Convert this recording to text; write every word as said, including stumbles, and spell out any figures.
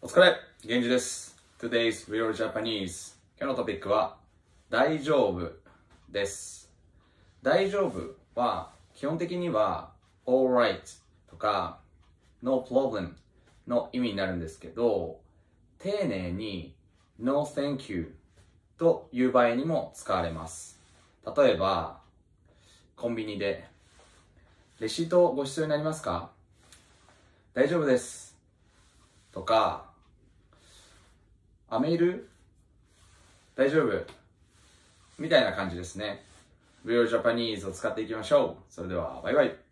お疲れ、源氏です。Today's Real Japanese。今日のトピックは、大丈夫です。大丈夫は、基本的には、alright とか、no problem の意味になるんですけど、丁寧に no thank you という場合にも使われます。例えば、コンビニで、レシートご必要になりますか？大丈夫です。とか、あ、メール大丈夫みたいな感じですね。Real Japanese を使っていきましょう。それでは、バイバイ。